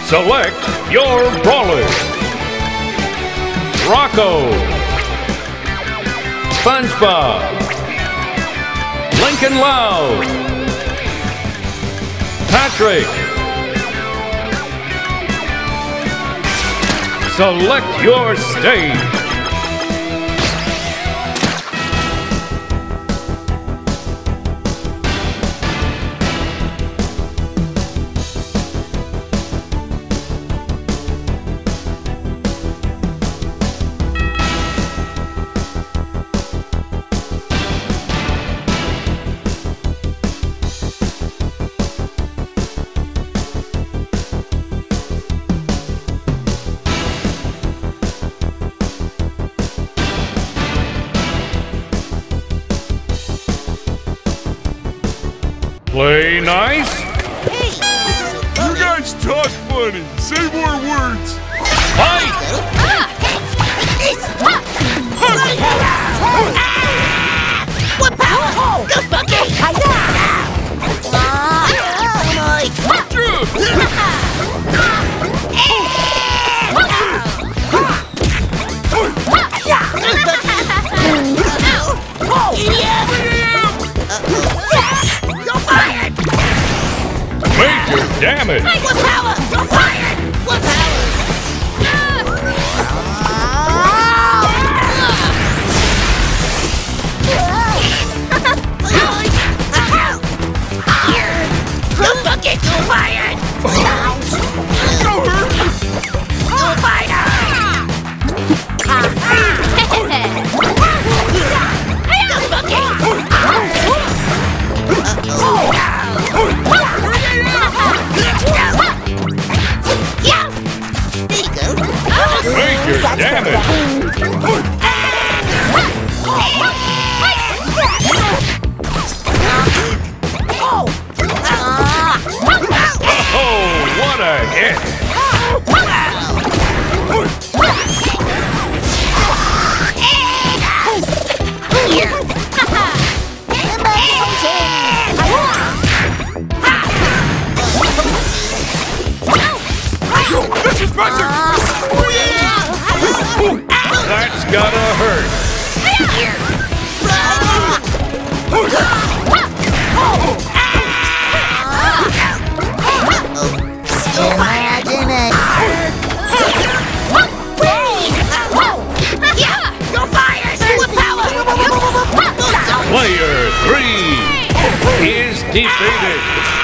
Select your brawler. Rocko, SpongeBob, Lincoln Loud, Patrick. Select your stage. Play nice. You guys talk funny. Say more words. Fight! What power? Go Bucky! Major damage! What power? You're fired! What power? Go Bucket! You're fired! Go fighter! Go Bucket! Major damage! Oh, what a hit! This is better! That's gotta hurt! Player 3 is defeated!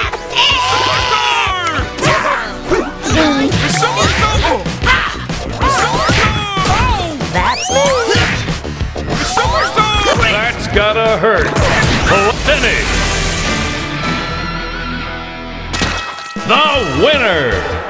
That's gotta hurt! Finish! The winner!